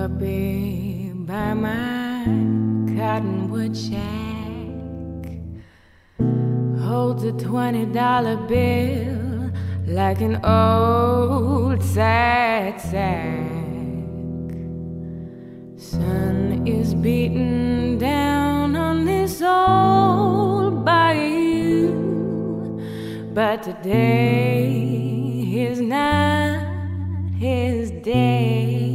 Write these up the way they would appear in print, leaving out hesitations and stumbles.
Puppy by my cottonwood shack holds a $20 bill like an old sad sack. Sun is beating down on this old bayou, but today is not his day.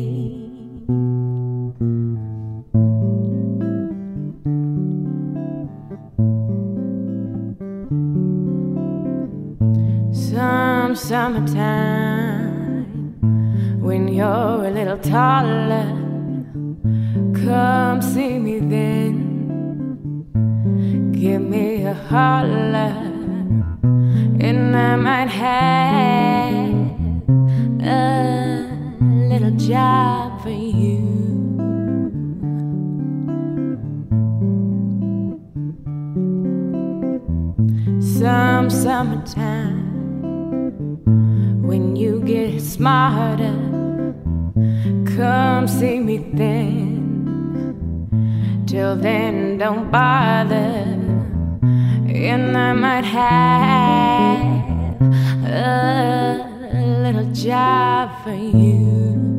Some summertime, when you're a little taller, come see me then. Give me a holler, and I might have a little job for you. Some summertime, when you get smarter, come see me then. Till then, don't bother, and I might have a little job for you.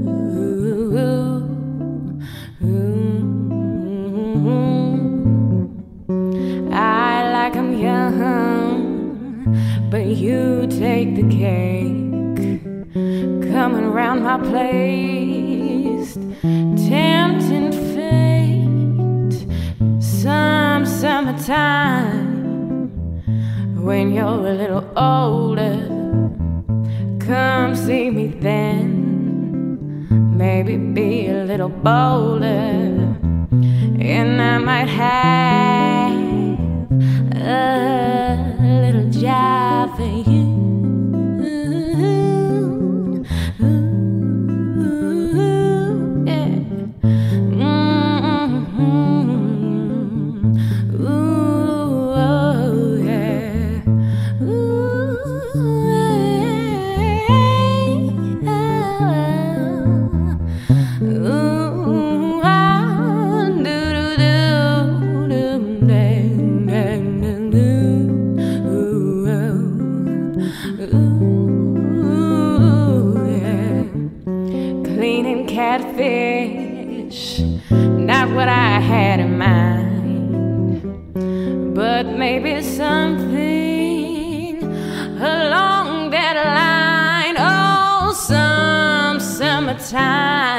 I like 'em young, but you take the cake. Coming around my place, tempting fate. Some summertime, when you're a little older, come see me then. Maybe be a little bolder, and I might have a little job for you. Cleaning catfish, not what I had in mind, but maybe something along that line. Oh, some summertime,